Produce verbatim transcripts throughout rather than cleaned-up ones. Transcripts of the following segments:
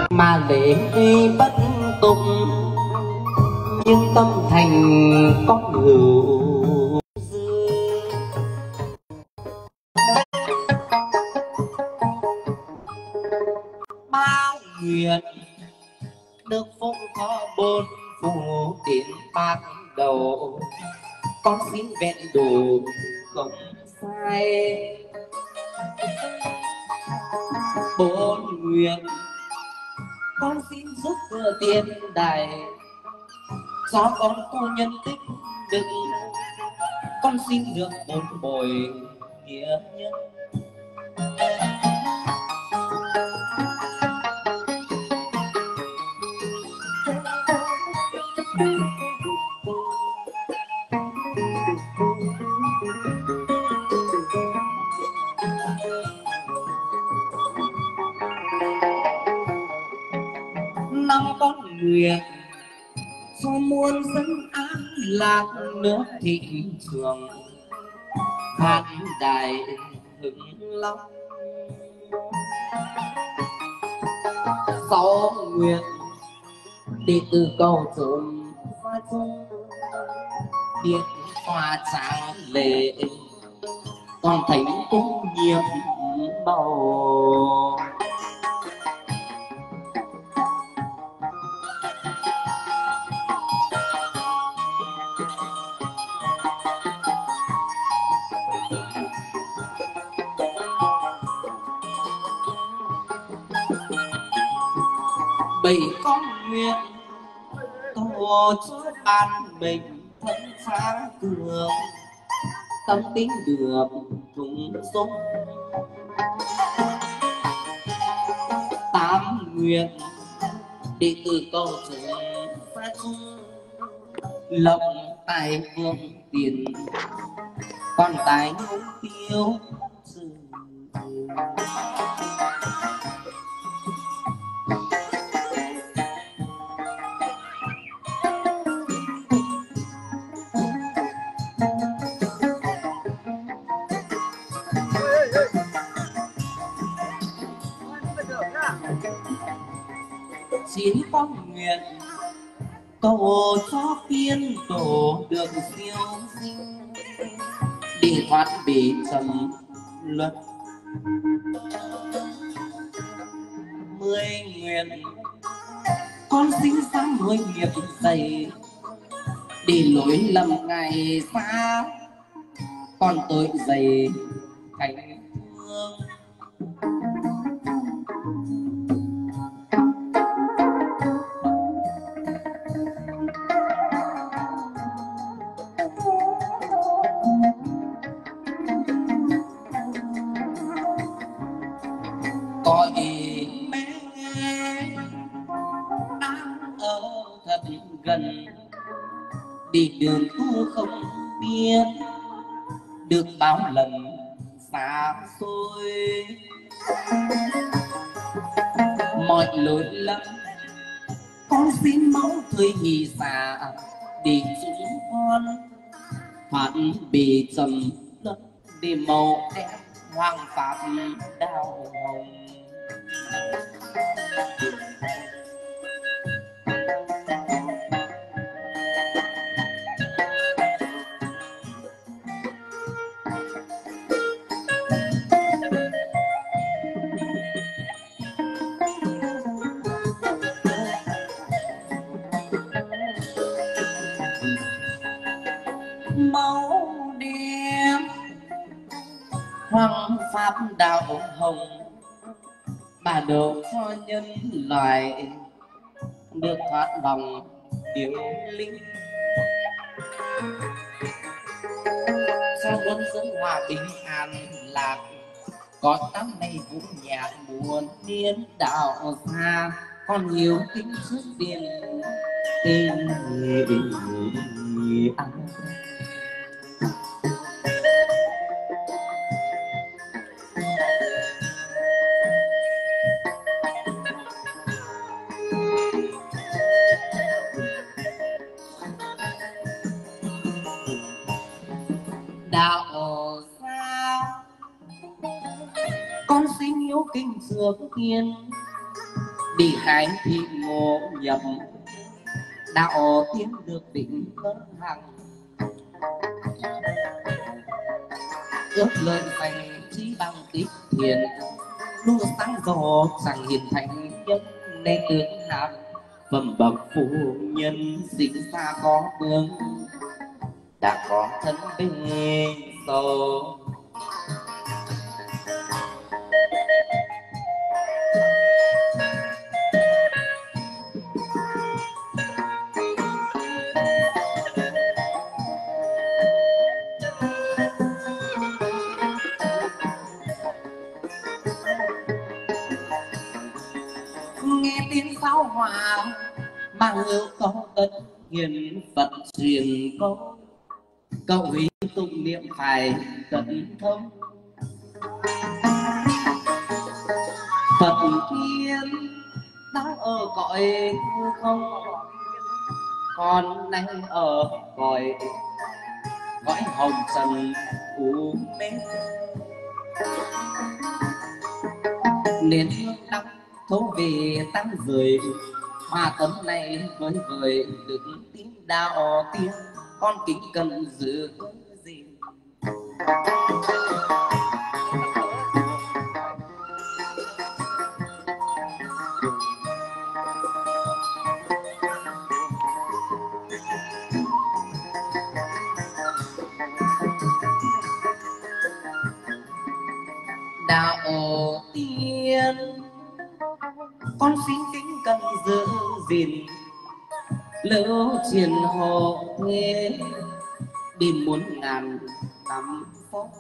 mà lễ bất tùng nhưng tâm thành có hữu dư. Ba nguyện được phúc có bốn phù đến ban đầu, con xin vẹn đủ không sai. Bốn nguyện con xin giúp thừa tiền đài, do con tu nhân tích đức, con xin được bốn bồi nghĩa nhân. Năm con nguyện cho muôn dân an lạc nước thịnh trường, phát đại hưng long. Sáu nguyện đệ tử cầu sớm hoa chung điện hoa tráng lệ, con thánh cung nhiệm bầu. Bảy con nguyện cầu cho ban mình thân phá cường, tâm tính được chúng sống. Tám nguyện đệ tử cầu chúng phát chung lộc tài vương tiền, con tài ngôn tiêu sự. Chín con nguyện cầu cho tiên tổ được siêu sinh, để thoát bể trầm luật. Mười nguyện con xin sáng mười nghiệp dày, để lối lầm ngày xa con tội dày cảnh thương. Cõi mẹ đang ở thật gần, đi đường tu không biết được bao lần xa xôi. Mọi lỗi lầm con xin máu tươi hì xả, để chúng con thoát bề trầm đất, để màu đen hoàng pháp đau hồng. Máu đen hoàng pháp đạo hồng, bà độ cho nhân loại được thoát vòng điệu linh, cho quân dân hòa bình an lạc, có tắm này vũ nhạc buồn niên đạo xa, con nhiều kính trước tiền tình ăn. Đạo xa con xin hiếu kính dược tiên, đi khai thì ngộ nhập đạo tiến được định tấn hằng ước lợi dành trí bằng tích thiền luôn sáng gió rằng hiền thành nhất nên tướng hàm phẩm bậc phu nhân sinh xa có tướng đã có thân bề sâu nghe tiếng pháo hoa mang hữu có tất hiền Phật truyền có câu hí tụng niệm phải tận thông Phật thiên đang ở cõi hư không còn đang ở cõi cõi hồng trần u mê nên lắm thấu về tăng rời hòa tấm này với người được tiếng đạo tiếng con kính cần giữ gì đạo tiên con xin kính cần giữ gìn lưu truyền hộ thế đi muốn ngàn năm phút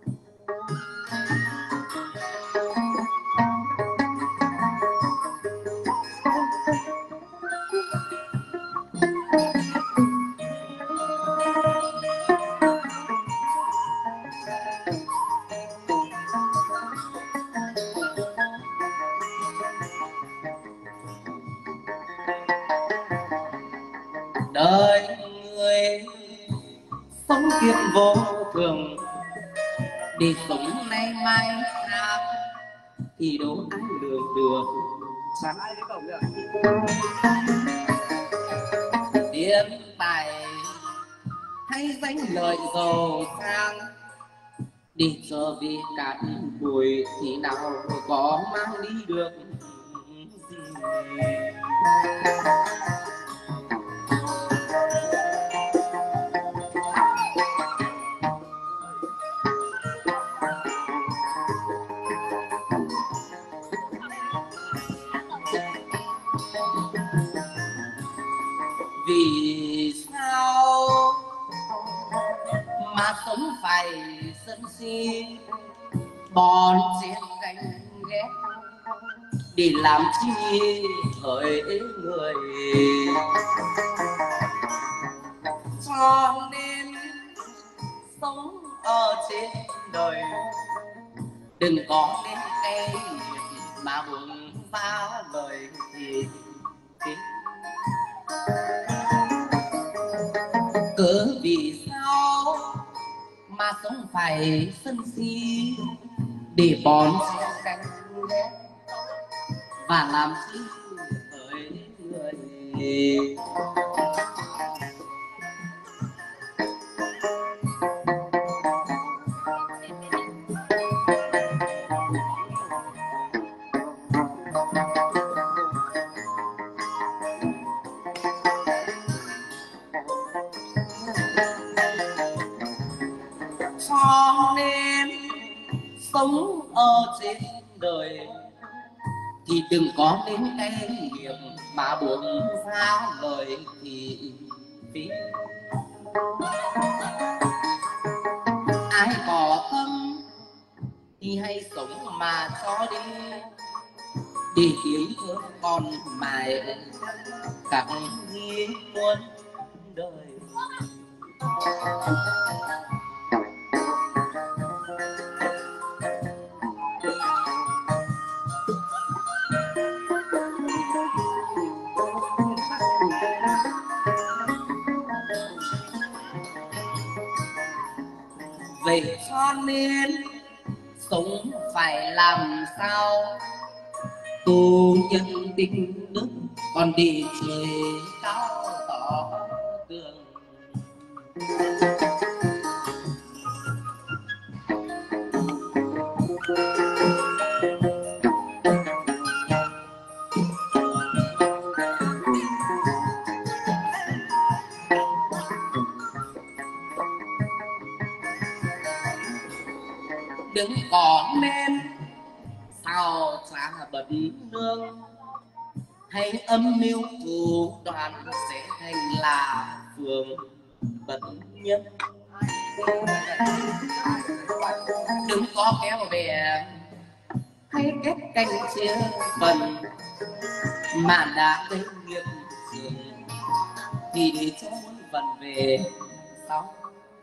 đời người sống kiếp vô thường để sống nay mai khác thì đâu ai lường được sáng tiền tài hay danh lợi giàu sang đi cho vì cạn bụi thì nào có mang đi được gì vì sao mà sống phải sân si bòn trên cánh ghét để làm chi hỡi người cho nên sống ở trên đời đừng có đến cái mà buồn phá lời thì kính cớ vì sao mà sống phải sân si để bón trên cánh ghét và làm chi hỡi người cho nên sống ở trên đời thì đừng có đến cái nghiệp mà buồn ra lời thì phí ai có tâm thì hãy sống mà cho đi để tiếng thương con mài các nghi muôn đời vậy cho nên sống phải làm sao tu nhân đình đức còn đi trời cao tỏ tường. Đừng có nên sao xa bận nương, hay âm mưu thủ đoạn sẽ thành là phường bận nhất. Đừng có kéo bè hay kết canh chia phần, mà đã đến nghiệp dường thì cho muốn vận về sau.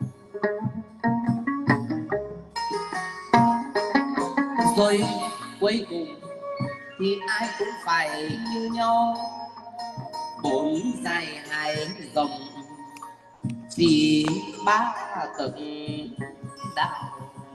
Rồi cuối cùng thì ai cũng phải như nhau, bốn dài hai rộng chỉ ba tầng đạo.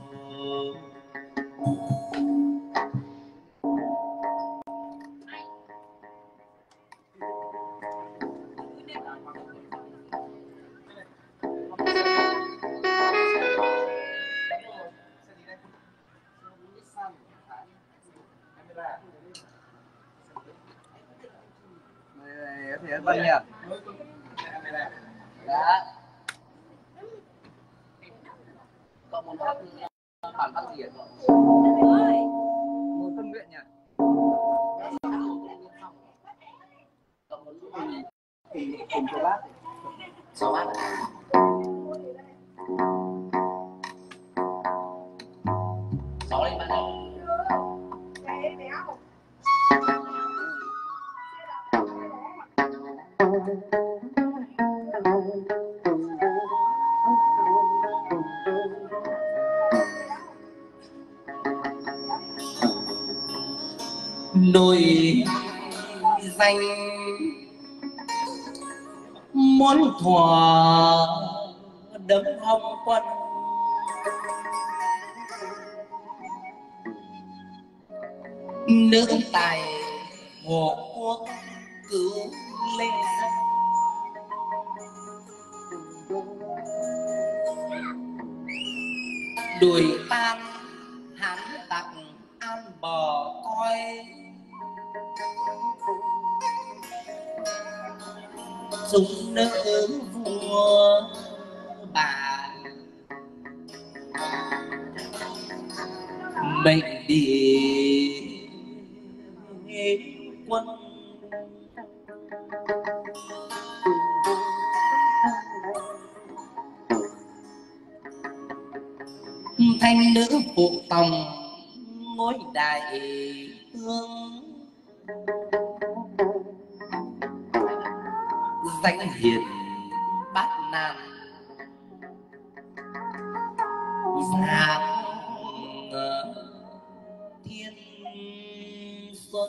Thì anh Vân nha. Đã. Cậu muốn hát bản văn gì hả cậu? Một tâm nguyện nhỉ? Cậu muốn Cùng cùng cho bác. cho bác. Cháu đây bạn ơi. Nổi danh muốn thỏa đấm hong quân, nữ tài hộ quốc cứu lê dân. Đuổi tan hán tặc an bờ coi, dùng nữ vua bà mệnh đi quân. Thanh nữ phụ tòng ngôi đại hương, danh hiền bát nam giang thiên xuân.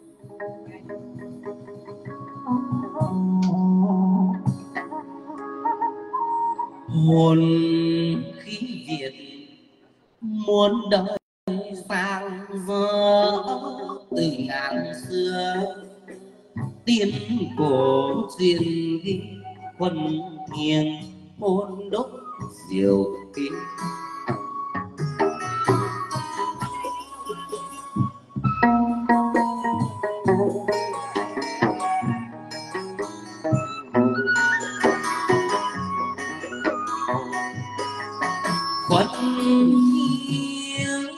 Hồn khí Việt muốn đời sang dơ từ ngàn xưa, tiên cổ duyên ghi quân nghiêng hôn đúc diệu kinh. Khuất nghiêng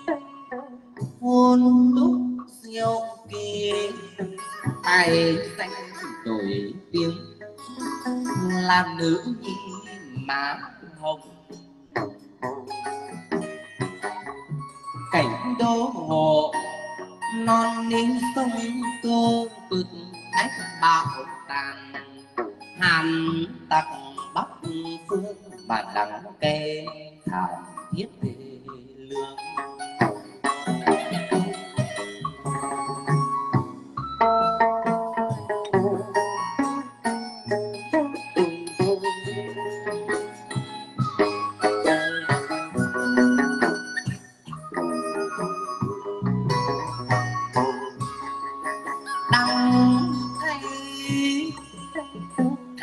hôn đúc diệu kinh, ai danh nổi tiếng là nữ nhi má hồng. Cảnh đô hộ non ninh sông tô cực ách bạo tàn, hàn tặc bắc phương mà đắng kê thảm thiết về lương.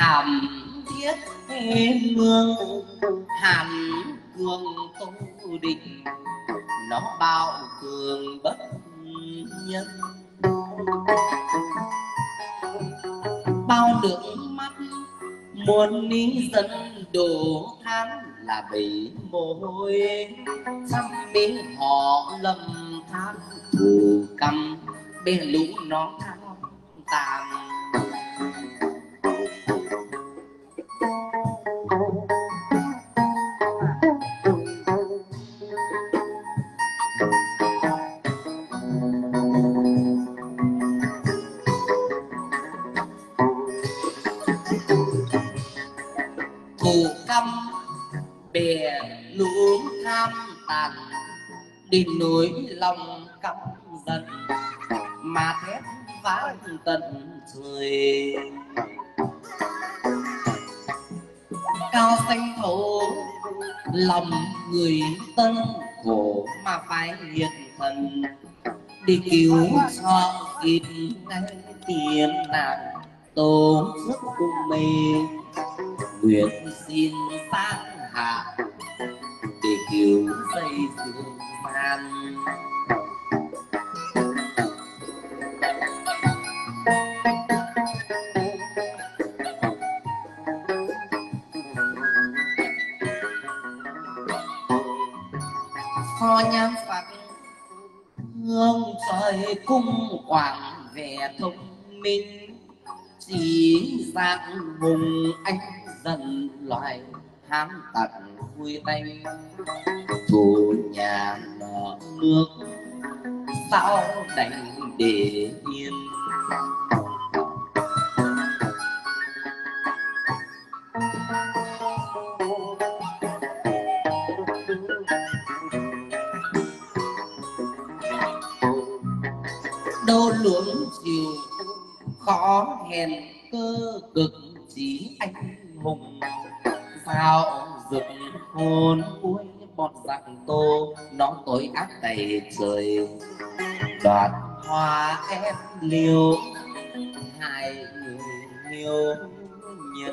thảm thiết thế lương hàn cương tô định nó bao cường bất nhân bao nước mắt muôn ní dân đổ than là bị mồ hôi xăm mi họ lầm than thù căm bên lũ nó than tàn thù căm bè lũ tham tàn đi núi lòng căm giận mà thét vang tận trời cao xanh thổ lòng người tân khổ mà phải hiện thần đi cứu cho kịp ngay tiền nạn tổ chức cùng mê nguyện xin sang hạ để cứu dây dương man kho nhang Phật hương trời cung quảng vẻ thông minh chỉ dạng hùng anh dần loài hám tặc vui tay thù nhà nợ nước sao đành để yên đâu luống chiều khó hèn cơ cực chí anh hùng sao rực hồn cuối bọt dạng tô nó tối ác tày trời đoạt hoa ép liêu hai người liêu nhân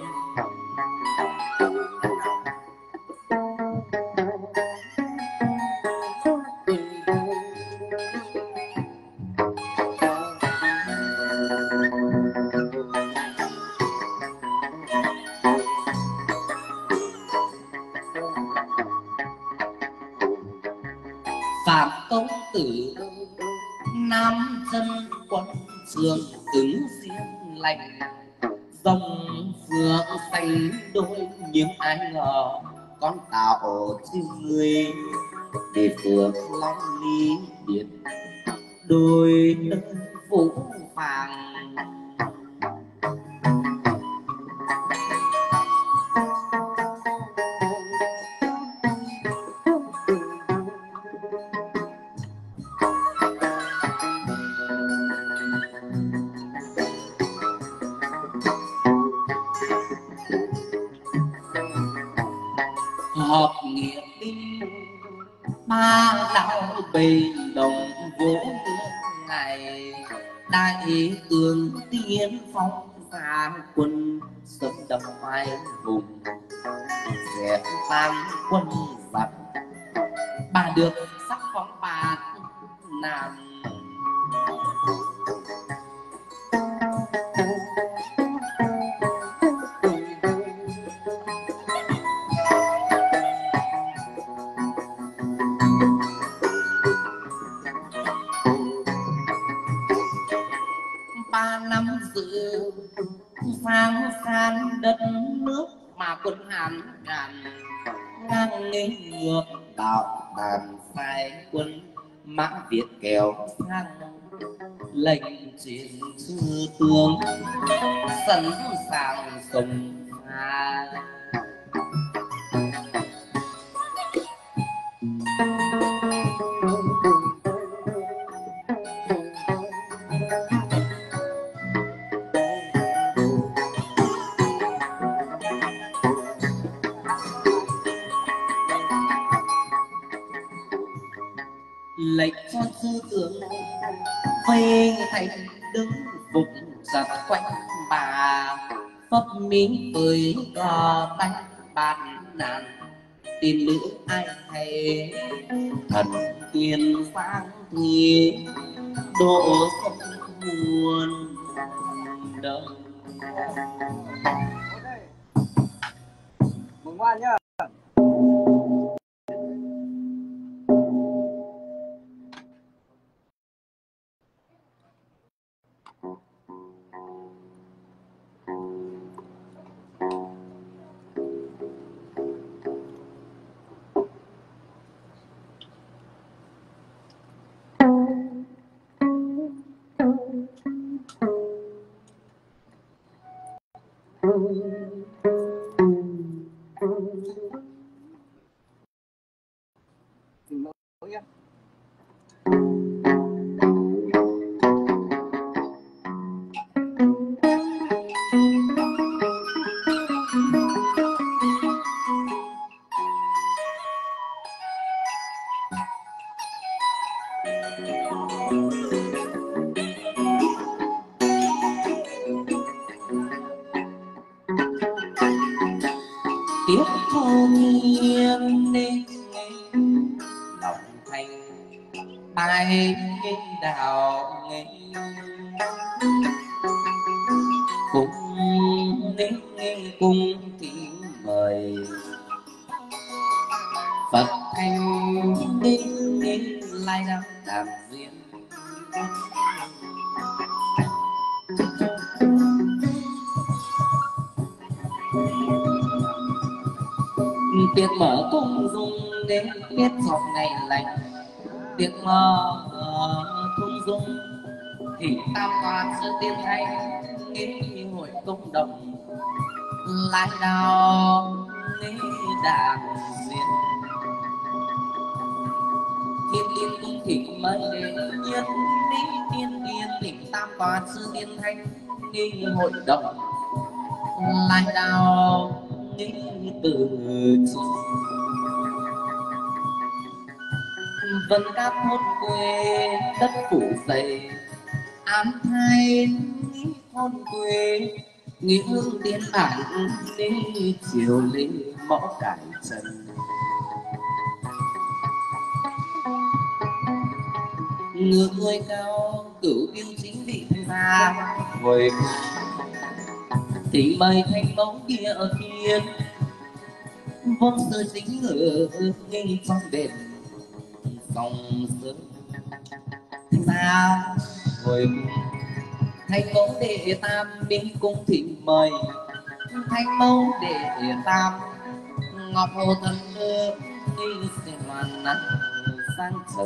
Phạm công tử nam chân quân trường ứng diên lành dòng phượng xanh đôi nhưng ai ngờ con tạo chứ người để phượng long ly biệt đôi đơn vũ vàng hợp nghĩa binh ba đạo bầy đồng vỗ tương ngày đại tướng tiên phong ra quân sớm đâm ai hùng dẹp tan quân giặc bà được sắc phong bạc nam ba năm dự sang san đất nước mà quân Hán ngàn ngang nghênh ngược đạo đàn phái quân mã Việt kéo sang lệnh truyền sư tướng sẵn sàng sông pha lệnh cho sư tướng vây thành đứng phục giặc quanh bà phấp mí với cò đánh bàn nạn tin nữ ai hay thần tiên sáng thì độ sông nguồn đông. Mừng ngoan nhá. Dừng lỗi nhé. Tiếp thô nhiên nên lòng thành bài đạo nghe cùng nên cùng tiếng mời Phật thanh nên nên lai đang đàm duyên tiệc mở cung dung đến biết chọn ngày lành tiệc mở cung dung thì tam quan sự tiên thanh nghĩ hội công đồng lại đào nghĩ đàn duyên thiên liên cung thỉnh mời đến nhất lý tiên tiên thỉnh tam quan sự tiên thanh nghĩ hội đồng lại đào nghĩ từ chung vân cát thôn quê đất phủ dày ám thay thôn quê nghĩ hương tiên bản đi chiều lên mõ cải trần ngược người cao cửu tiêu chính vị gia ngồi thì mây thanh bóng kia ở thiên vong sơ chính ở ngay trong đền dòng sớm ra ngồi thanh mẫu đệ tam bên cung thỉnh mời thanh mẫu đệ tam ngọc hồ thần nước đi xem hoàn nắng sang trần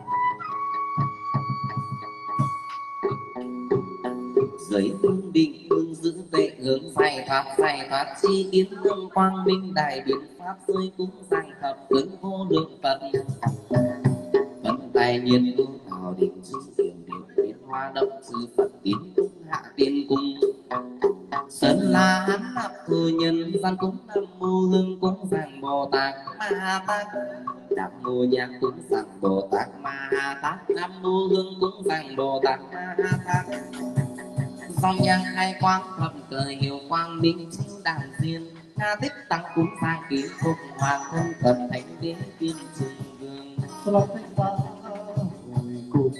dưới hương định hương giữ vệ hướng giải thoát giải thoát chi kiến hương quang minh đại biến pháp rơi cũng giải thập ứng vô lượng phật vận tài nhiên hương thảo định chư diệu điều biến hoa động sư phật tiến cung hạ tiên cung sơn la hán nạp thừa nhân gian cúng nam mô hương cúng giảng bồ tát ma tát nam mô nhạc cúng giảng bồ tát ma tát nam mô hương cúng giảng bồ tát ma tát dòng nhang hai quang thập cờ hiệu quang minh chiếu đàn diên ca tích tăng cúng giang ký phục hoàng thân phật thánh đế tiên trường vương lo thanh ta hồi cùng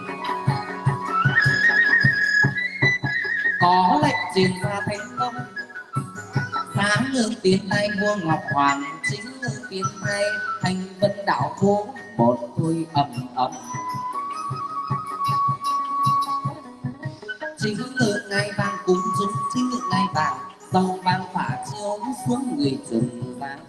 có lệnh truyền ra thánh công phá lương tiến tay vua ngọc hoàng chính lương tiến tay thành vân đạo vô một thôi ầm ầm chính ngự ngai vàng cúng dung chính ngự ngai vàng dòng vàng phả chiếu xuống người trần gian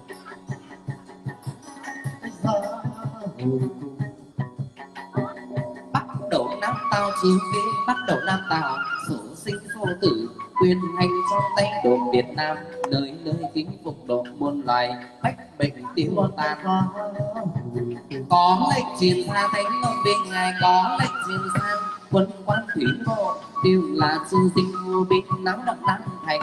bắt đầu năm tao chiếu kế bắt đầu năm tao sổ sinh vô tử quyền hành trong tay đồ Việt Nam nơi nơi kính phục độ muôn loài bách bệnh tiêu tan có lệnh truyền ra thánh ông bên ngài có lệnh truyền sang quân quan thủy bộ đều là sư sinh vô binh náo động đăng thành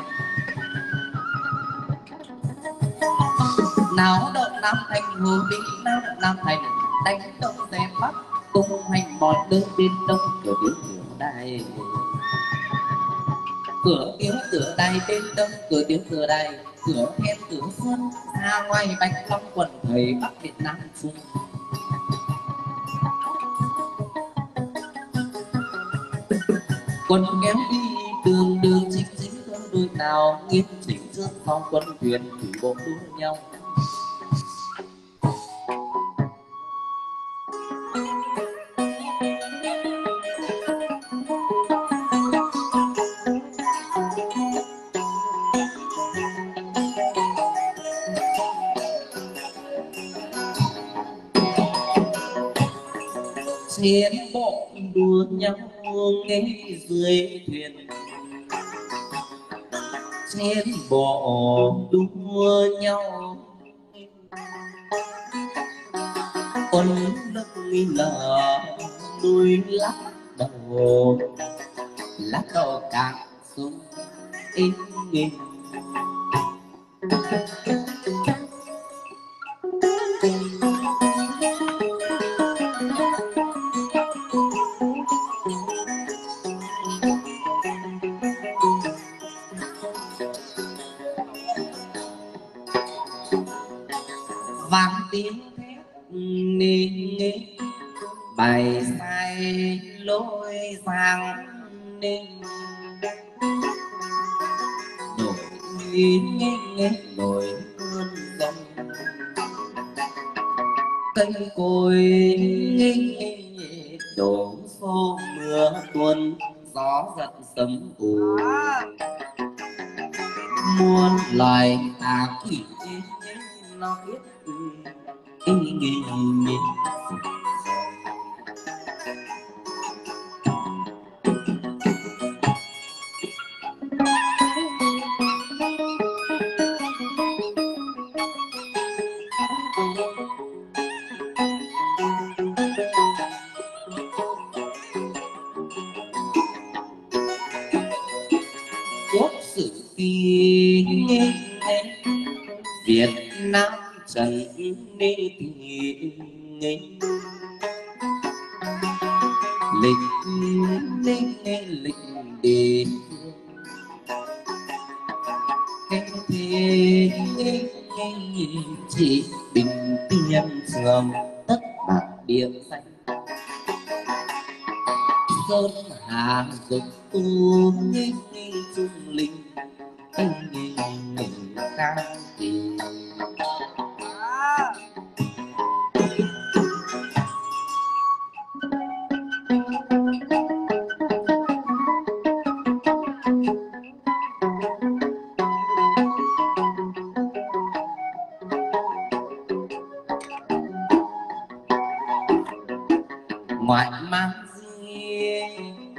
náo động nam thành vô binh náo động nam thành đánh động dẹp bắc tung hành mọi nơi bên đông kiểu tiếng hiểu đại cửa tiếng cửa đài bên đông, cửa tiếng cửa đài, cửa then cửa xuân, xa ngoài bạch long quần thầy bắc Việt Nam chung. Quân kéo đi đường đường chính chính đôi nào nghiêm chỉnh trước sau quân thuyền thủy bộ đua nhau. Chiến bộ đua nhau nghe dưới thuyền, chiến bộ đua nhau quân đất là đuôi lắc đầu, lắc đầu càng xuống in nghìn. Vang tiếng thét nên nghe bài sai lối sang nên nổi nghe nghe nổi cơn giông, cây cối nghe nghe đổ xô mưa tuôn, gió giật sấm ù muôn loài tà quỷ nó biết ý nghĩ mình. Quốc sử kỳ Việt Nam trần đi thì nghe lịch nghe lịch đi nghe thế chỉ bình tiên trường tất bạc điểm xanh sơn hà dục tu nghe nghe trung linh nghe nghe khang kỳ. Ngoại mang riêng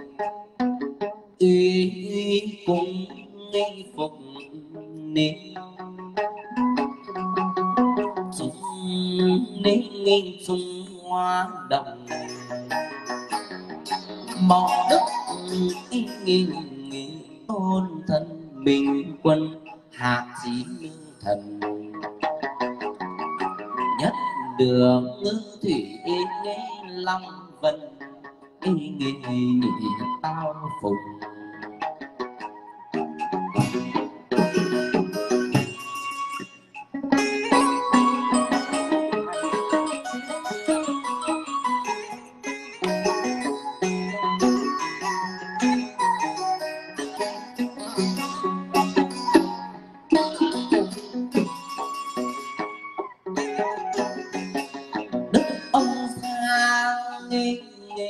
ý cùng nghi phục nên chúng nên nghi chung hoa đồng bỏ đức ý nghi nghi tôn thân mình quân hạ chí lương thần nhất đường ngư thủy ý nghi long vân ý nghĩ tao phục. Đức ông xa nghi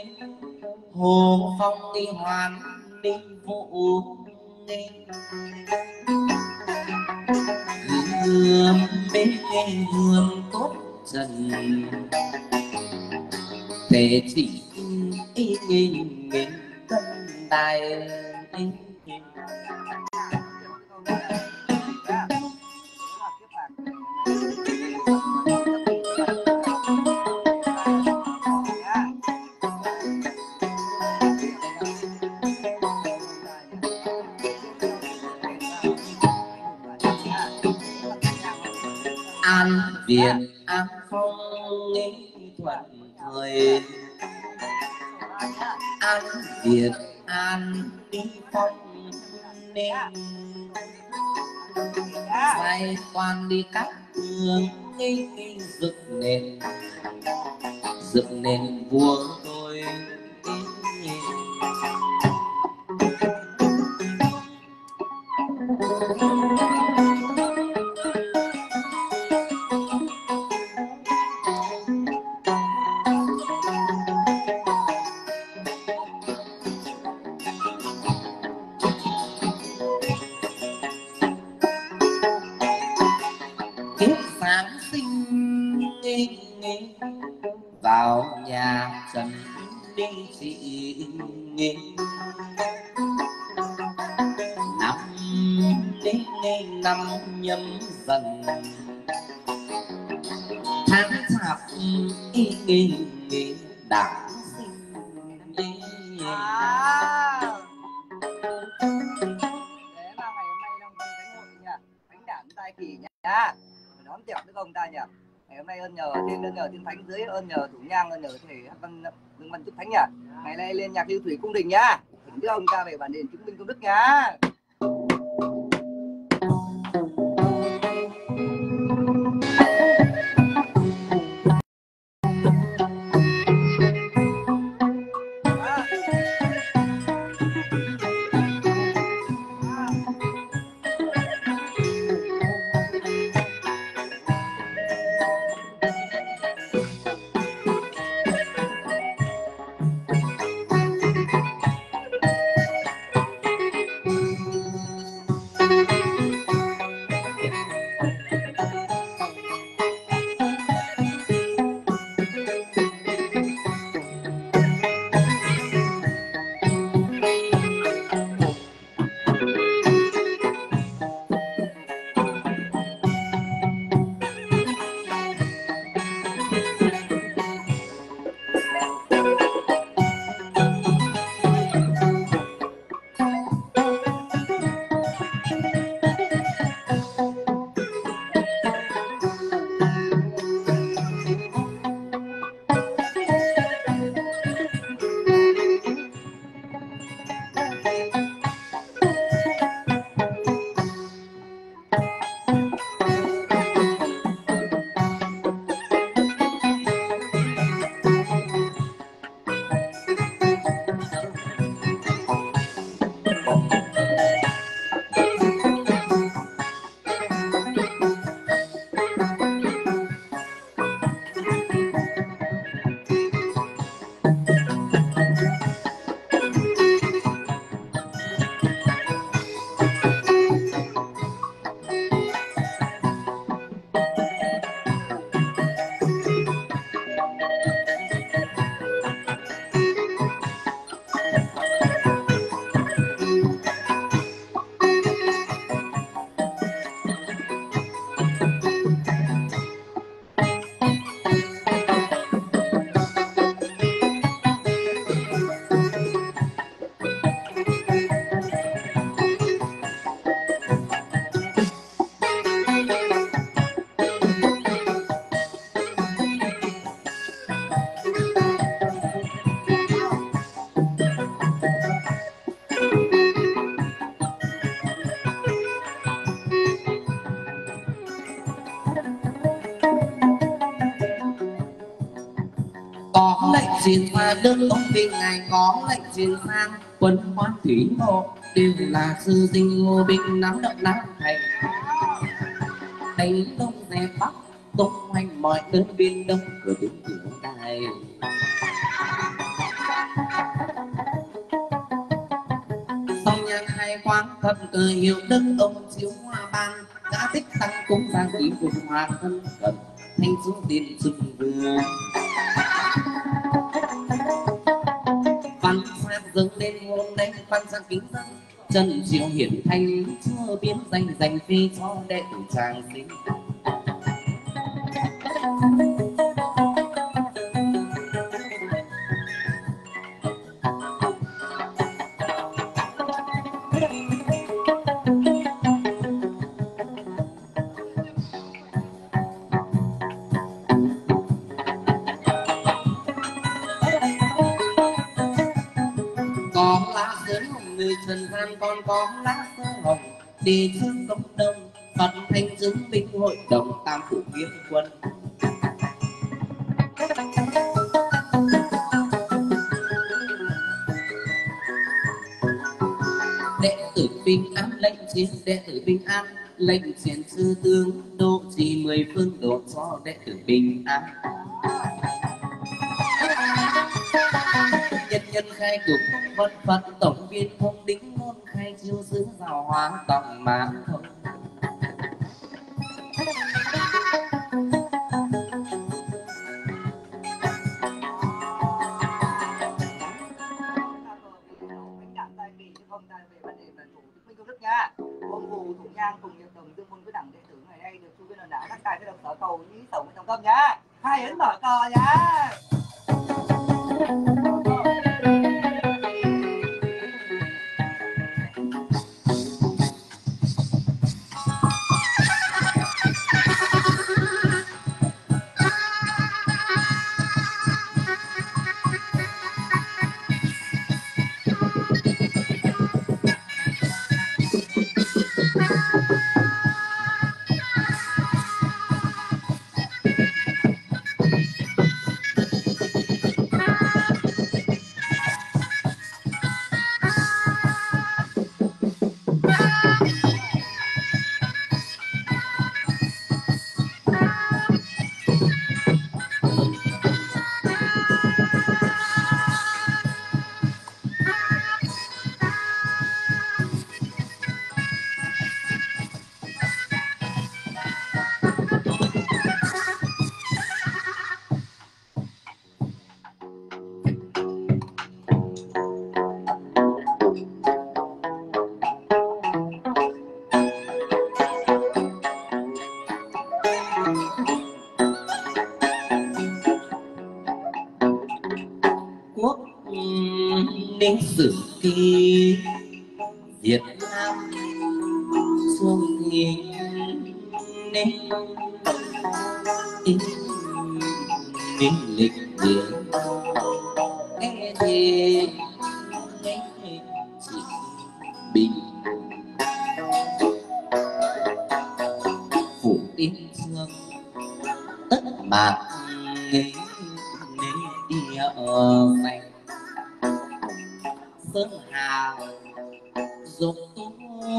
hồ phong đi hoàn đi vụ đi hương bên hương tốt trần để chỉ ý nghìn nghìn tân đài An Việt An Phong nghĩ thuận thời An Việt An đi phong nên xoay toàn đi các đường nghi nghi dựng nền dựng nền vua tôi vào nhà Trần Đinh Thị Nghê năm đến năm nhâm dần tháng chạp y nghê nghê đảng sinh à. Thế là ngày hôm nay Long Vân Thánh hội nha, Thánh Đản Tài Kỷ nha, đón tiếp đức ông ta nhỉ. Ngày hôm nay ơn nhờ trên ơn nhờ thiên thánh, dưới ơn nhờ thủ nhang, ơn nhờ thể văn dương văn chúc thánh nhỉ. Ngày nay lên nhạc lưu thủy cung đình nhá, thỉnh đức ông ta về bản đền chứng minh công đức nhá. có lệnh truyền và đơn ông tình ngài có lệnh truyền sang quân quan thủy hộ đều là sư dinh ngô binh nắm đậm nắm thành đánh đông dẹp bắc tung hoành mọi đơn biên đông cửa đứng cửa đài song nhang hai quang thập cờ hiệu đức ông chiếu hoa ban đã tích tăng cúng sang ý cùng hoa thân cận thanh xuống tiền sừng vừa văn sát dâng lên ngôn đánh văn sang kính dân trần triệu hiển thanh chưa biến danh dành phi cho đệ tử tràng sinh dân gian còn có lá sơ hồng đi trước công đông Phật thanh chứng minh hội đồng tam phủ kiếm quân. Đệ tử bình an lệnh chiến, đệ tử bình an lệnh chiến sư tướng độ trì mười phương độ cho đệ tử bình an. Nhân nhân khai tục vân Phật tổng viên thông đính môn khai chiêu sứ giáo hóa tổng mãn thông. Ông phù thủ nhang cùng nhập đồng tương môn với đẳng đệ tử ngày nay được chu viên lần đảo các tài sẽ được sở cầu lý tổng trong tâm nhá. Hai ấn mở cờ nhá. Ninh sử ký Việt Nam xuông hình ninh ninh lịch điển nghe thì nghe chỉ bình phủ tiên dương tất bạc nghe nên địa này sơn hà dục tu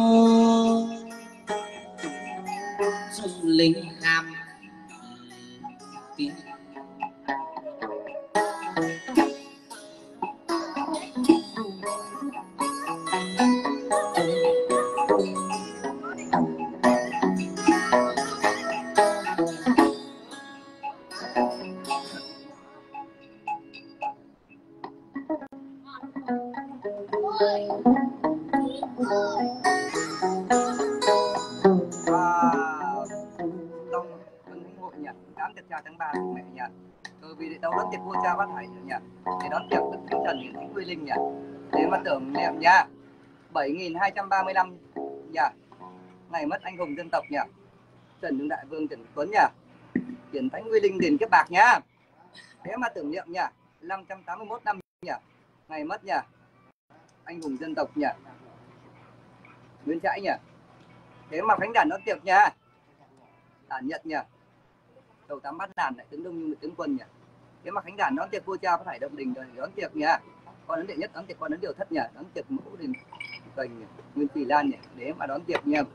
dung linh ham tín tháng ba mẹ nhỉ, rồi vì đâu đón tiệc vua cha phát hải nhỉ, để đón tiệc đức thánh thần hiển thánh quy linh nhỉ, để mà tưởng niệm nha, bảy nghìn hai trăm ba mươi lăm nhỉ, ngày mất anh hùng dân tộc nhỉ, Trần Hưng Đại Vương Trần Tuấn nhỉ, hiển thánh quy linh đền kiếp bạc nhá, thế mà tưởng niệm nhỉ, năm trăm tám mươi mốt năm nhỉ, ngày mất nhỉ, anh hùng dân tộc nhỉ, Nguyễn Trãi nhỉ, thế mà khánh đàn đón tiệc nha, đàn Nhật nhỉ. Đầu tám bát đàn lại tướng đông như tướng quân nhỉ. Thế mà khánh đàn đón tiệc vua cha phải động đình rồi đón tiệc nhỉ. Con ấn đệ nhất đón tiệc con ấn điều thất nhỉ, đón tiệc mẫu đình cành Nguyên Kỳ Lan nhỉ, để mà đón tiệc nha.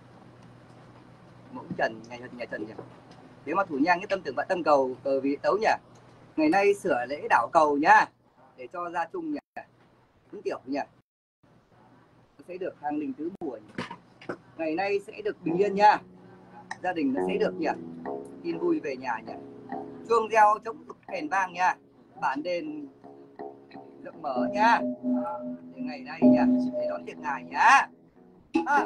Mẫu Trần ngày nhà Trần nhỉ. Thế mà thủ nhang cái tâm tưởng vạn tâm cầu cờ vị tấu nhỉ. Ngày nay sửa lễ đảo cầu nhá, để cho gia chung nhỉ. Tướng tiểu nhỉ. Sẽ được hàng đình tứ mùa nhỉ. Ngày nay sẽ được bình yên nha. Gia đình nó sẽ được nhỉ. Tin vui về nhà nhỉ. Chuông reo chống kèn vang nha. Bản đền rộng mở nha. Để ngày nay nhỉ, để đón tiệc ngài nhá. À.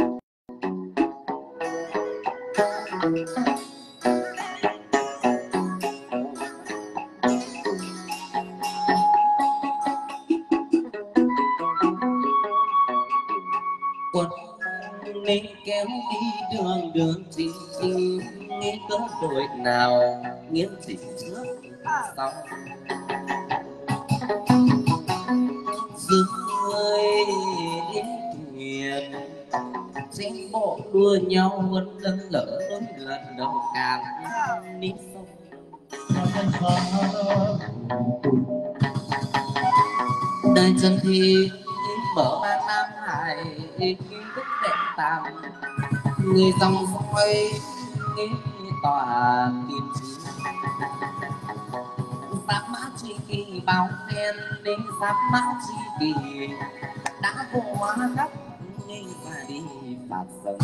Quân nên kéo đi đường đường chính chính nghĩ có đội nào nghiêng chỉnh trước sau dưới xem bộ đua nhau vân lân lỡ đôi lần đầu cảm ní sông đời chân thì mở ba nam hải đức đệ tam người dòng soi tòa tiền trí giáp mã chi kỳ bao đen đến giáp mã chi kỳ đã vô hóa khắp nên mà đi phạt sông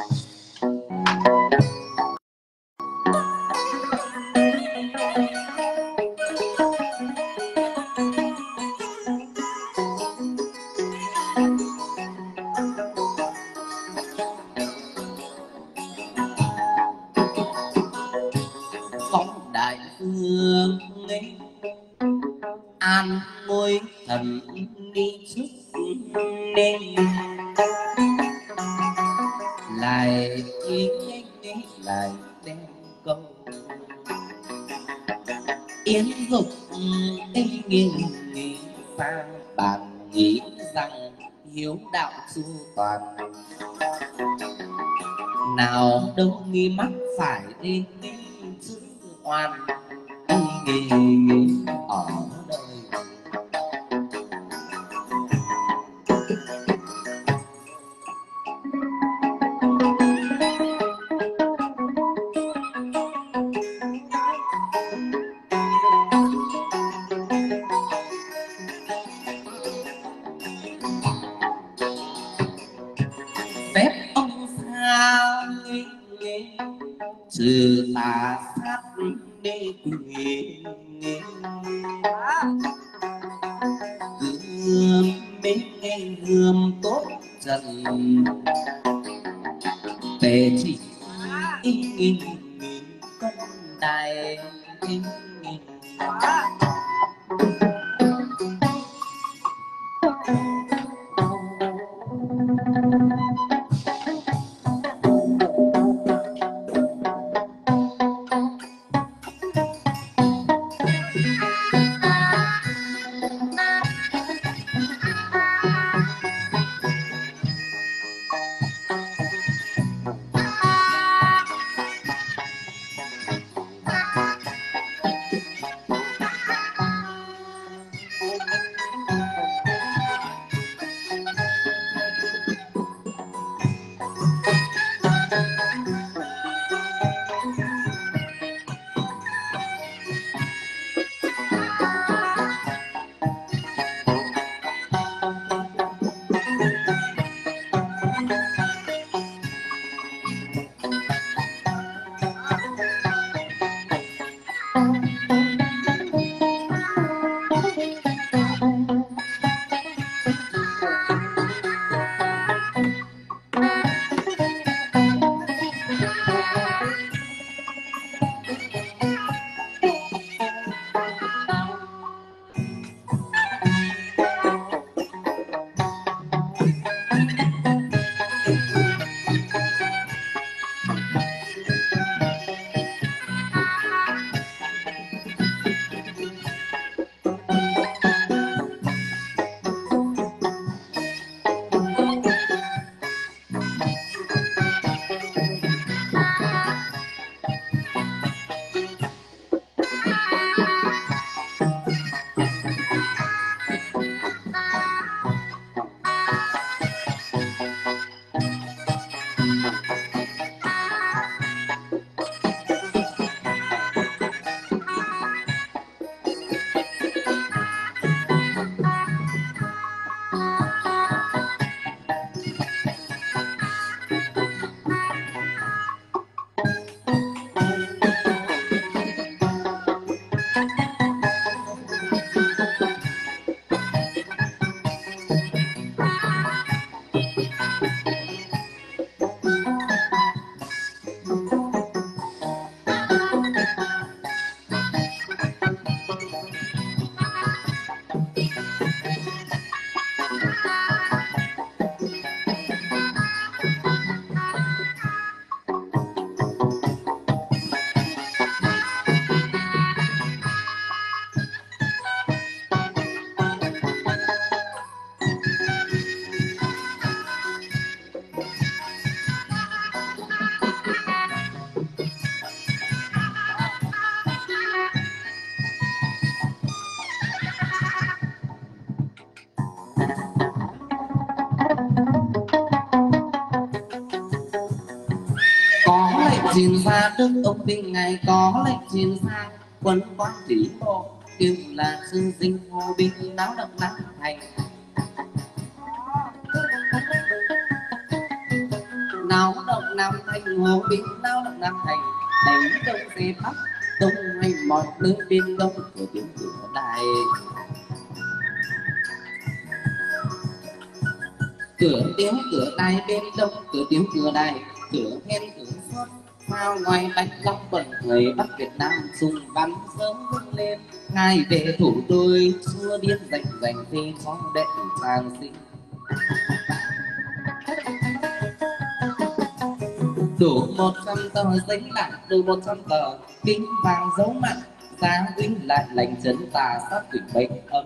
phóng đại phương ấy an ngôi thần đi trước nên lại ý lại đem câu yến dục tinh nghiêng nghĩ sang bàn nghĩ rằng hiếu đạo chu toàn nào đâu nghi mắc phải đến chữ oan nghề ở đời phép ông sao trừ tà sát đê quỷ gươm bên nghe gươm tốt dần tề chỉ in in con đài in in Trên xa đức ông kinh ngày có lệnh trên xa quân quang thủy bộ tiếng là sư dinh hồ binh náo động nắng thành náo động nam thành hồ binh náo động nam thành đánh đông xe bắc đông hay mọi nơi bên đông của tiếng cửa đài cửa tiếng cửa đài bên đông cửa tiếng cửa đài cửa then cửa xuất sao ngoài bạch long bẩn người bắc Việt Nam dùng bắn sớm vươn lên ngài về thủ đôi xua điên dành dành phê cho đệ tràng sinh đủ một trăm tờ giấy lại đủ một trăm tờ kính vàng dấu mặt giá vinh lại lành chấn tà sát quỷ bệnh ấm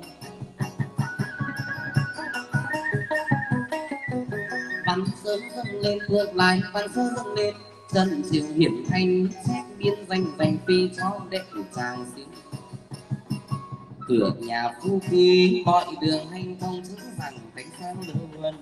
bắn sớm dâng lên ngược lại bắn sớm dâng lên dân diệu hiển thanh xét biên danh dành phi cho đệ tràng sinh cửa nhà phu quý mọi đường hành thông chữ rằng thánh sáng luôn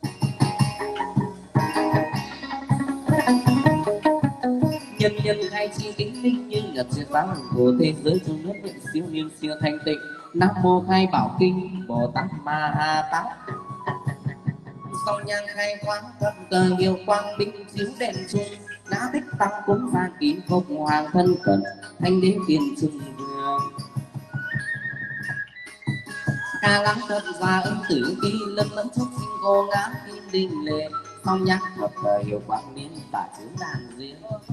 nhân nhân hai chi kính linh như nhật diệt giáo của thế giới trong nước huyện siêu niên siêu thanh tịnh nam mô khai bảo kinh bồ tát ma ha tát song nhang khai quang thập cờ hiệu quang minh chiếu đèn trung đã tích tăng cúng gia kín phục hoàng thân cận thanh đế tiền trùng vương ca lắng thật và ân tử kỳ lân lẫn chúc sinh cô ngã kim đình lệ song nhang thập cờ hiệu quang miên tả chữ đàn duyên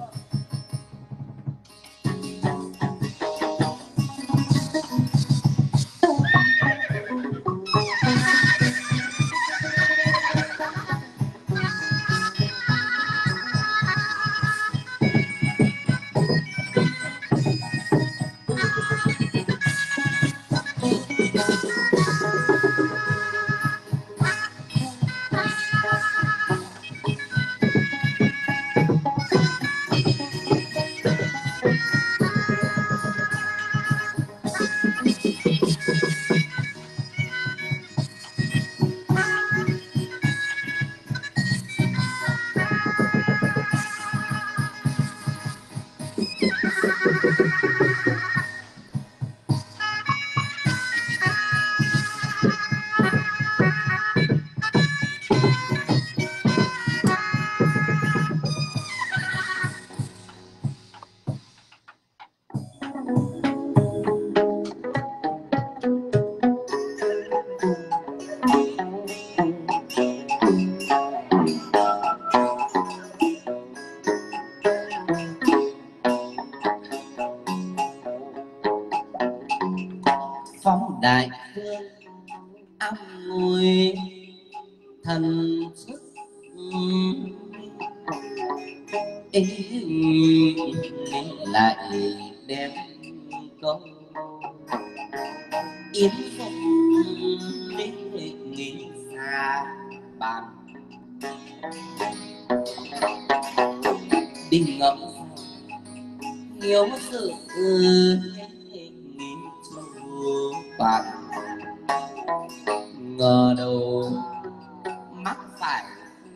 phóng đại phương áp ngôi thần xuất ý lại đem câu yến phúc nghĩ xa bàn đình ngẫm nhiều sự nghĩ chu toàn ngờ đầu mắc phải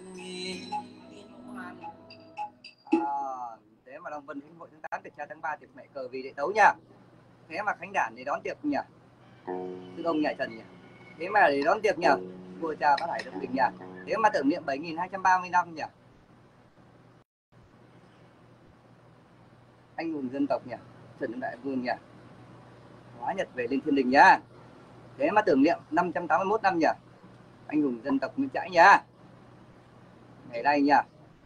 À, thế mà Long Vân Khánh hội tháng tám Việt Tra tháng ba tiệc mẹ cờ vì đệ tấu nha. Thế mà Khánh Đản để đón tiệc nhỉ, thưa ông nhảy trần nhỉ. Thế mà để đón tiệc nhỉ, vua cha Bát Hải Đông Đình nhỉ. Thế mà tưởng niệm bảy nghìn hai trăm ba mươi năm nhỉ, anh hùng dân tộc nhỉ, Trần Đại Vương nhỉ, hóa nhật về lên thiên đình nhá. Thế mà tưởng niệm năm trăm tám mươi mốt năm nhỉ, anh hùng dân tộc Nguyễn Trãi nhá. Ngày nay nhỉ,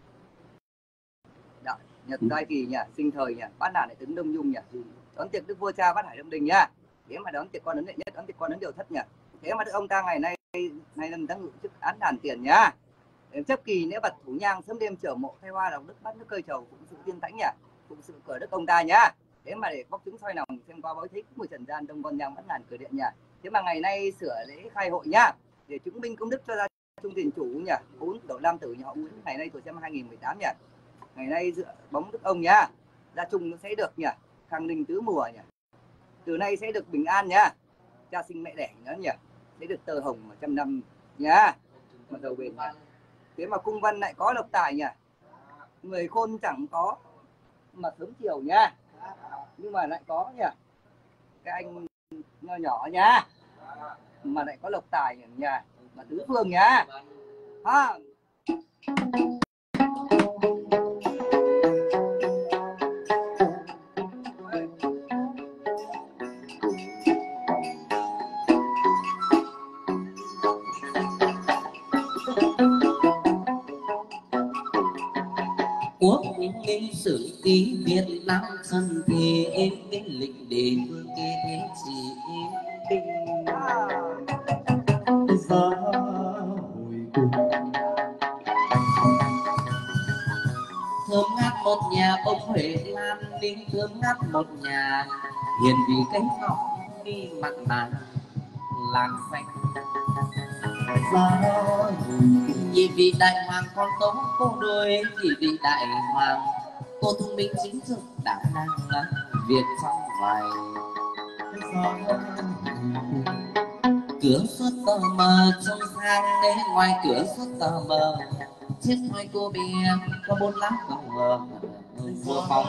Đạo Nhật Giai Kỳ nhỉ, sinh thời nhỉ, Bát Đản Đại Tướng Đông Nhung nhỉ, đón tiệc Đức Vua Cha Bát Hải Đông Đình nhá. Thế mà đón tiệc quan ấn đệ nhất, đón tiệc quan ấn điều thất nhỉ. Thế mà đức ông ta ngày nay nay lần đang ngự chức án đàn tiền nhá. Chấp kỳ lễ bật thủ nhang sớm đêm chở mộ thay hoa đọc đức bắt nước cơi trầu cũng sự tiên thánh nhỉ, cũng sự cửa đức ông ta nhá. Thế mà để bóc trứng soi lòng xem qua bói thấy mùi trần gian đông con nhang bắt đàn cửa điện nhỉ. Thế mà ngày nay sửa lễ khai hội nhá, để chứng minh công đức cho gia trung tiền chủ nhỉ, bốn tổ nam tử nhà họ Nguyễn ngày nay tuổi năm hai nghìn mười tám nhỉ. Ngày nay dựa bóng đức ông nhá, gia trung nó sẽ được nhỉ, khang ninh tứ mùa nhỉ. Từ nay sẽ được bình an nhá, cha sinh mẹ đẻ nữa nhỉ, sẽ được tơ hồng một trăm năm nhá, mà giàu bền nhỉ. Thế mà cung văn lại có lộc tài nhỉ, người khôn chẳng có mà sớm chiều nha, nhưng mà lại có nhỉ cái anh nhỏ nhỏ nha, mà lại có lộc tài ở nhà mà tứ phương nhá ha. Quốc lịch sử ký Việt Nam dân thì cái lịch để vương kê thế chỉ bình giá hồi cùng thơm ngát một nhà bông Huệ Lan đi thơm ngát một nhà hiền vì cánh ngọc đi mặn mà làng xanh giá nhị vị đại hoàng con tống cô đôi nhị vị đại hoàng cô thông minh chính trực đảm năng là việc trong ngoài cửa suốt tờ mờ trong sang đến ngoài cửa suốt tờ mờ chiếc ngoài cô bé có bốn lá cờ vừa phòng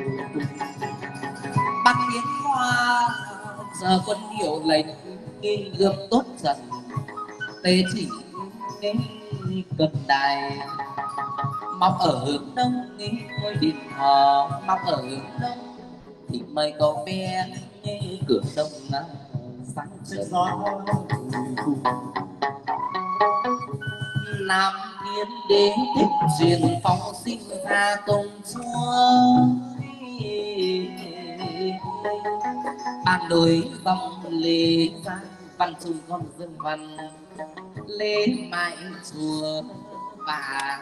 bắc yến hoa giờ quân hiệu lệnh nghi gươm tốt trần tê chỉ đến cận đài mong ở hướng đông nghe ngôi điện hò mong ở hướng đông thì mời cậu bé nghe cửa đông sáng trần Nam Yên đế thích truyền phong sinh ra công chúa ban đối dòng lê ra văn chung con dân văn lê mãi chùa và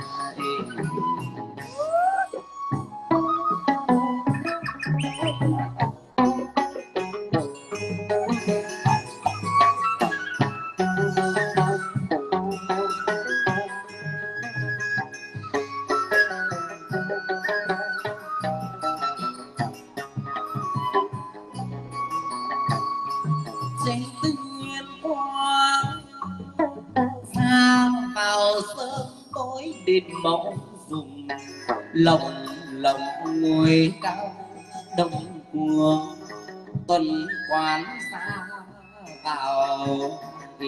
trên tư nguyên quang xa vào sớm tối đêm mộng dùng lồng lồng ngồi cao đông cuồng tuần quán xa vào thì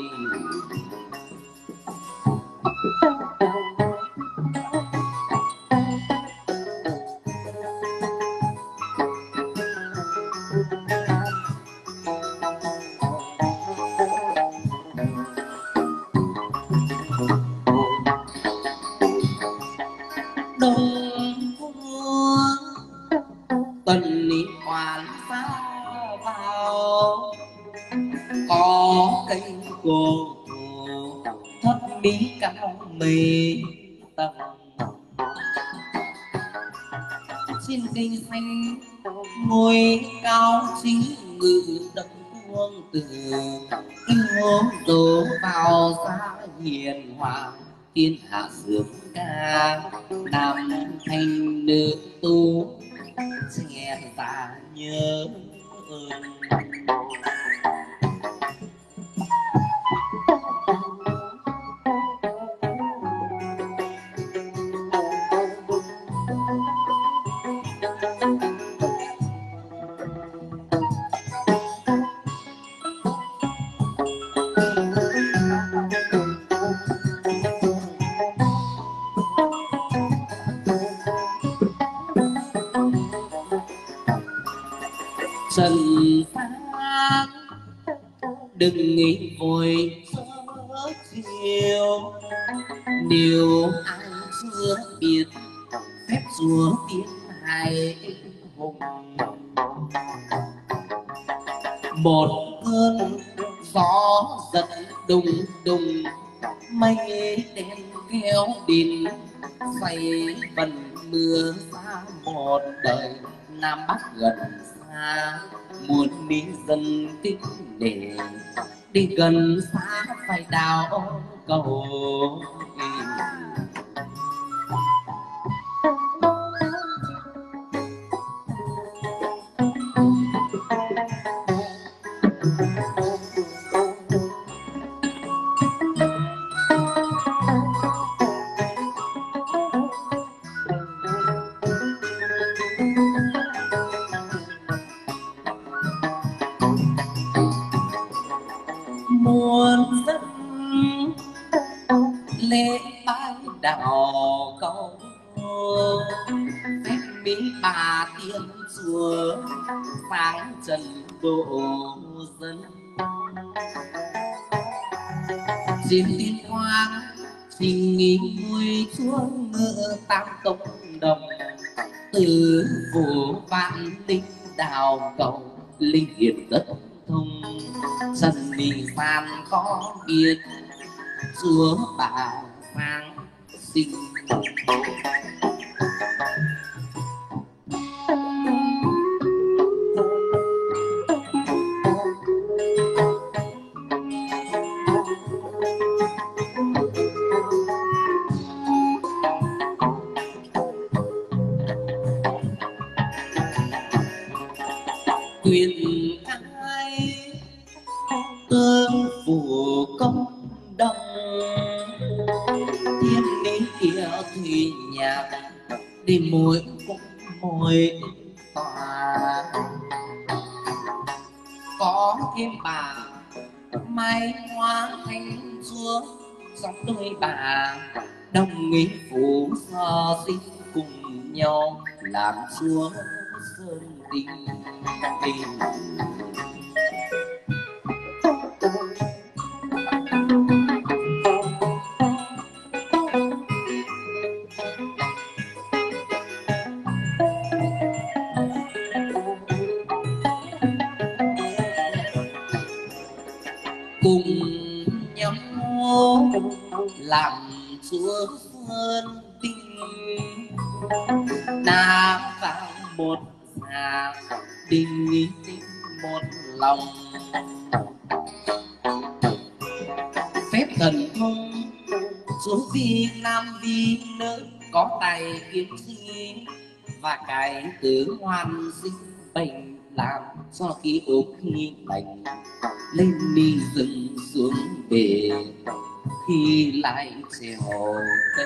đông cuồng tuần ní quán xa vào có cây cô thấp mỹ cao mê tầm trên cây xanh ngôi cao chính ngự đập vuông từ yêu dỗ vào xa hiền hòa thiên hạ sướng ca nam thanh nữ tu trẻ ta nhớ ơn trần gian đừng nghĩ vội sớm chiều nếu ai chưa biết phép chúa biết hai hùng một cơn gió giật đùng đùng mây đen kéo đến say vần mưa xa một đời nam bắc gần xa muốn đi dân tích để đi gần xa phải đào cầu lễ bái đạo câu phép mỹ bà tiên chúa sáng trần độ dân diên tiên hoang trình nghi ngôi chúa ngựa tam tông đồng từ phủ vạn linh đào cầu linh hiển đất thông trần đình phan có biết chúa bà mang sinh quyền ai tương phủ công đồng thiên lý kia thủy nhạc đi mỗi cũng mỗi tòa có thêm bà mai hoa thanh chúa sóng đôi bà đồng nghị phủ so sinh cùng nhau làm chúa sơn đình đình cùng nhau làm chúa sơn đình đã vào một nhà đình nghĩ một lòng phép thần thông chúa vì nam vì nữ có tài kiếm chi và cái tứ hoàn sinh bệnh làm cho khí ốp khi bệnh lên đi dừng xuống bể khi lại trèo cây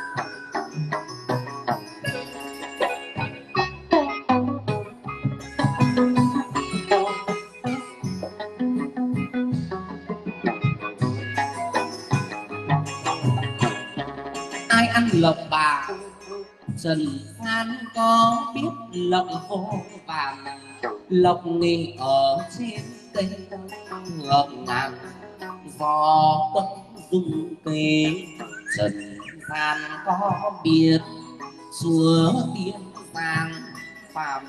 ai ăn lộc bà trần gian có biết lộc hô vàng lộc nghỉ ở trên cây ngọc ngàn gió bất dung cây trần gian có biết chúa tiên vàng phàm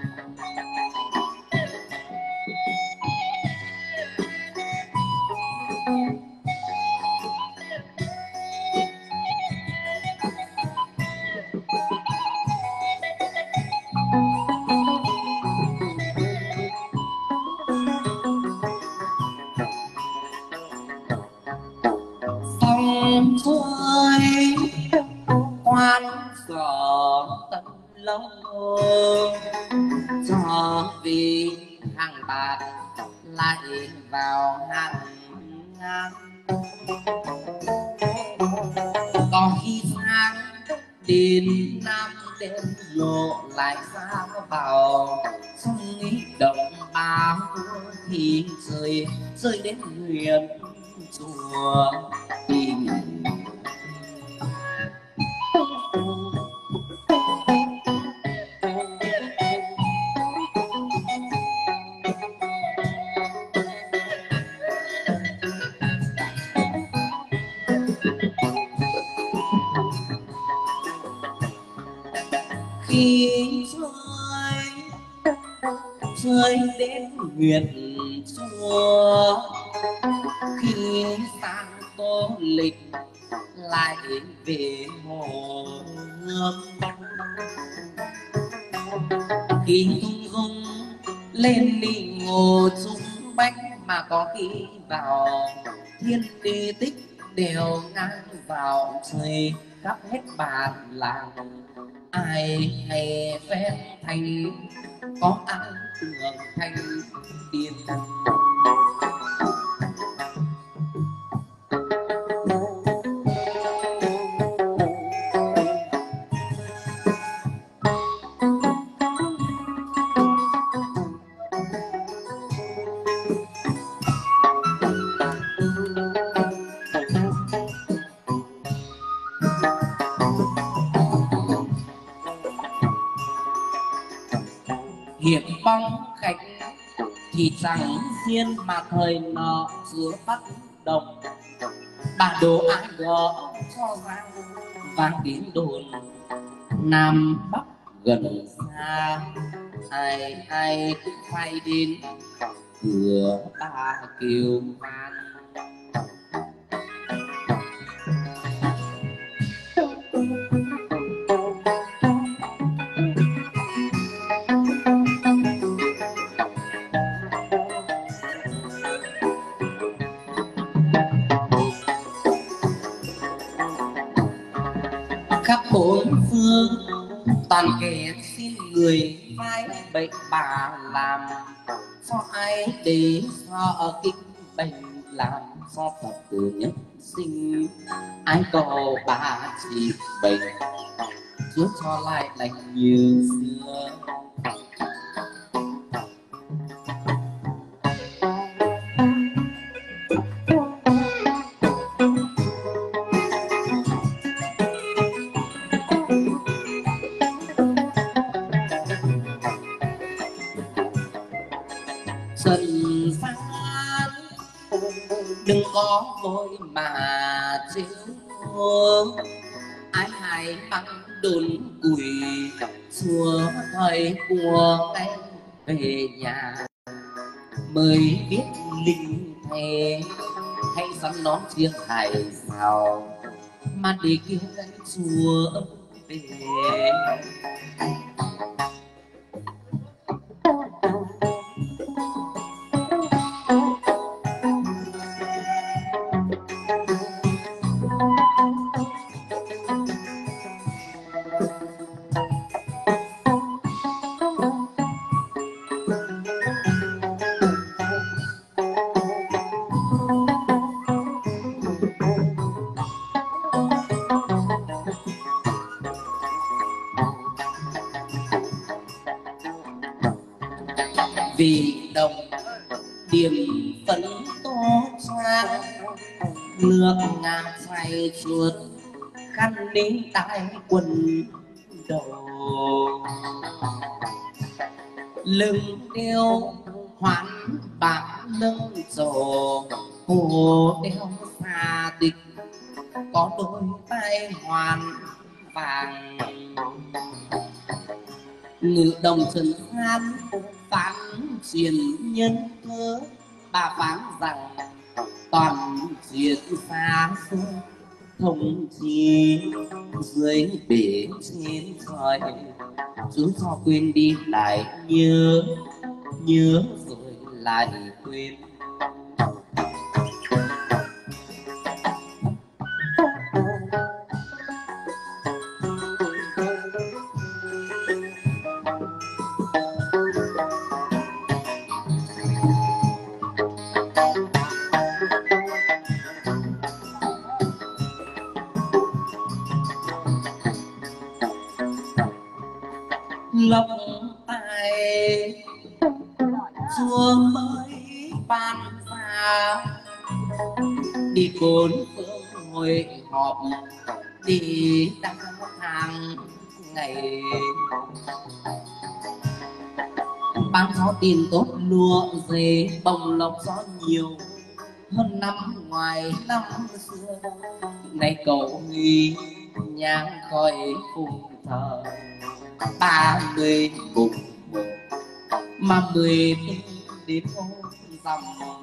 thôi quan sở tâm lâu cho vì hàng bạc lại vào hàng ngang có khi sang đến nam đêm lộ lại ra vào xong nghĩ động bao thì rơi rơi đến huyền chùa tìm khi rơi rơi đến nguyện chùa khi sang tô lịch lại về hồ gươm khi tung dung lên đi ngô chung bách mà có khi vào thiên địa tích đều ngang vào trời khắp hết bàn làng ai hay phép thành có ai tưởng thành tiên hiện bóng khách thì chẳng riêng mà thời nọ giữa bắt đồng bà đồ ai gỡ cho vang vang tiếng đồn nam bắc gần xa ai ai cũng phải đến cửa ta kêu van. Khắp bốn phương toàn kẻ xin người vai bệnh bà làm cho ai để cho kinh bệnh làm cho Phật tử nhất sinh ai cầu bà trị bệnh giúp cho lại lành như xưa. Trần gian đừng có vội mà chịu ai hãy băng đồn củi xua thời của anh về nhà mới biết linh thề hay sắm nón chiêng hải sao mà để kêu đánh xua về. Vì đồng điểm phấn tô trang nước ngàn say chuột khăn nính tai quần đầu lưng đeo hoán bạc lưng trổ hồ đeo xa tịch có đôi tay hoàn vàng ngự đồng trần gian phán truyền nhân thơ bà phán rằng toàn chuyện xa xôi thông chi dưới bể trên soi chú cho quên đi lại nhớ nhớ rồi lại quên. Lộc tài chúa mới ban pha đi bốn phương hội họp đi đăng hàng ngày ban gió tin tốt lúa dê bông lộc gió nhiều hơn năm ngoài năm xưa nay cầu nghi nhang khói phùng thờ ba mươi bụng mà mười đến hôm rằm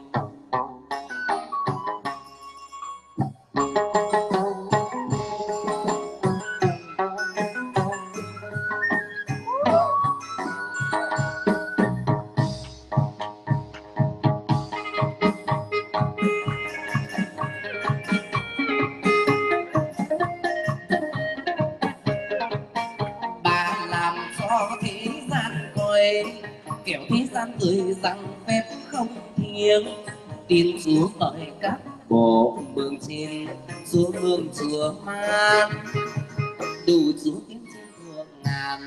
kiểu thế gian tươi rằng phép không thiêng tin chúa bởi các bộ mương trên chúa mương chúa man đủ chúa kiếm trên thượng ngàn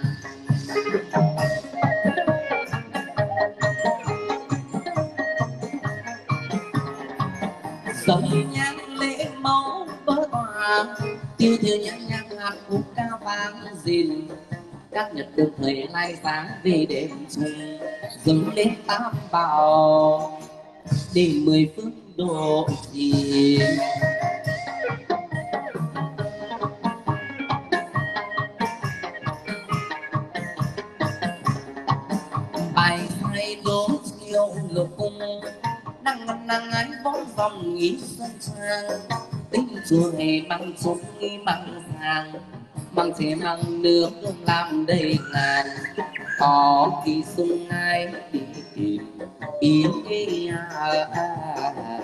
giống nhang lễ mẫu bơ tòa tiêu tiêu nhang nhang hạt cúc cao vàng dìn các nhật được thời lai sáng về đêm trùng dâng lên tam bảo để mười phương độ gì. Bài hay đố chiều lục cung năng ngân năng ánh bóng dòng nghĩ sân trang tính chùa hề mang súng nghi mang hàng mang chế mang nước làm đầy ngàn có kỳ sung ai đi tìm ý à, à, à.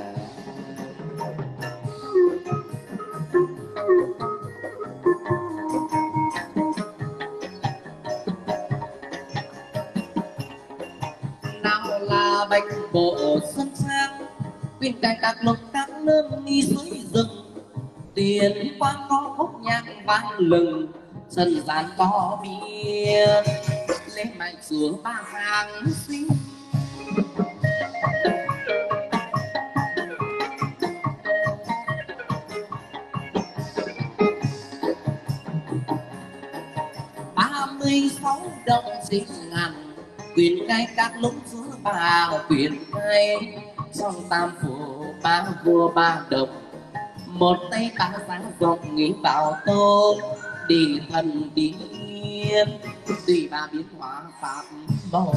Nào là bạch bộ xuân sang bên cạnh các lục các nương nghi suối rừng tiền quang có khúc nhạc vang lừng trần gian có biết lên mạnh xuống ba hàng sinh ba mươi sáu đồng sinh ngàn quyền cai các lúc giữa bà quyền cai trong tam phủ ba vua ba độc một tay ba sáng rộng nghĩ vào tô đi thần đi yên tùy ba biến hóa pháp màu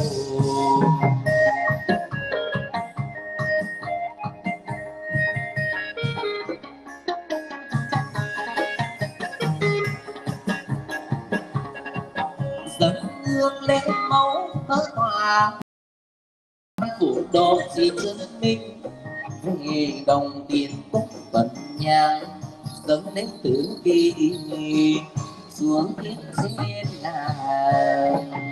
dâng hương lên máu thơ hòa phủ độ chỉ chứng minh về đồng tiền cúc vận nhang dâng đến tử kỳ xuống thiên trên nàng